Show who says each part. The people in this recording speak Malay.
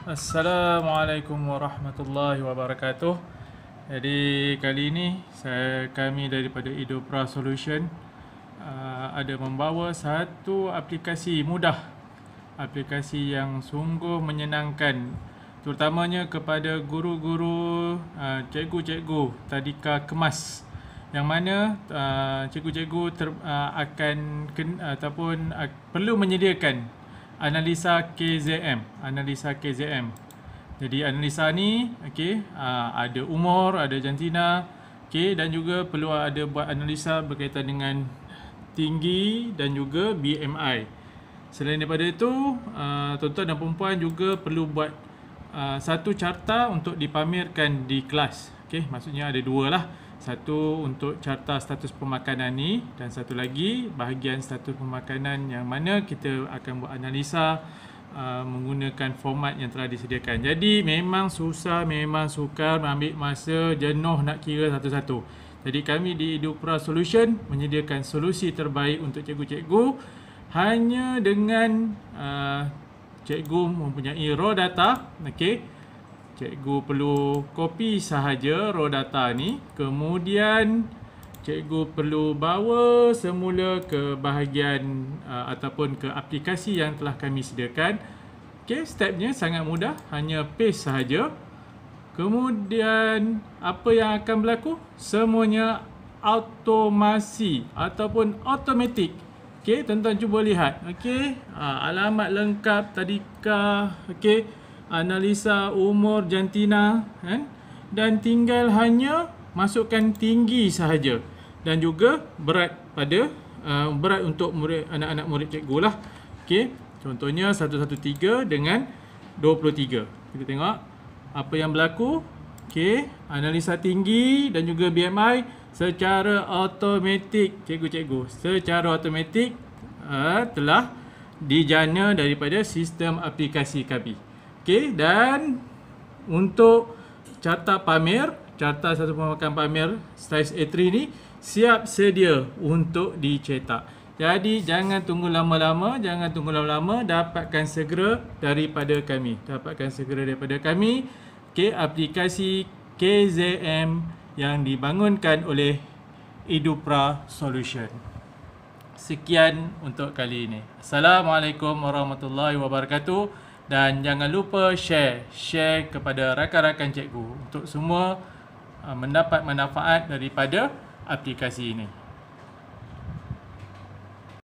Speaker 1: Assalamualaikum warahmatullahi wabarakatuh. Jadi kali ini kami daripada Idopra Solution ada membawa satu aplikasi mudah, aplikasi yang sungguh menyenangkan, terutamanya kepada guru-guru, cikgu-cikgu tadika kemas, yang mana cikgu-cikgu perlu menyediakan analisa KZM. Jadi analisa ni ada umur, ada jantina, dan juga perlu ada buat analisa berkaitan dengan tinggi dan juga BMI. Selain daripada itu, tuan-tuan dan perempuan juga perlu buat satu carta untuk dipamerkan di kelas. Maksudnya ada dua lah. Satu untuk carta status pemakanan ni, dan satu lagi bahagian status pemakanan yang mana kita akan buat analisa menggunakan format yang telah disediakan. Jadi memang susah, memang sukar, mengambil masa, jenuh nak kira satu-satu. Jadi kami di Idopra Solution menyediakan solusi terbaik untuk cikgu-cikgu hanya dengan cikgu mempunyai raw data. Cikgu perlu copy sahaja raw data ni, kemudian cikgu perlu bawa semula ke bahagian ataupun ke aplikasi yang telah kami sediakan. Stepnya sangat mudah, hanya paste sahaja. Kemudian apa yang akan berlaku? Semuanya automasi ataupun automatik. Tuan-tuan cuba lihat. Alamat lengkap tadika, analisa umur jantina, dan tinggal hanya masukkan tinggi sahaja dan juga berat berat untuk anak-anak murid cikgu lah. Contohnya 113 dengan 23. Kita tengok apa yang berlaku. Analisa tinggi dan juga BMI secara automatik, cikgu-cikgu, secara automatik telah dijana daripada sistem aplikasi kami. Dan untuk carta pamer, carta satu pemakanan pamer saiz A3 ni siap sedia untuk dicetak. Jadi jangan tunggu lama-lama, dapatkan segera daripada kami. Aplikasi KZM yang dibangunkan oleh Idopra Solution. Sekian untuk kali ini. Assalamualaikum warahmatullahi wabarakatuh. Dan jangan lupa share kepada rakan-rakan cikgu untuk semua mendapat manfaat daripada aplikasi ini.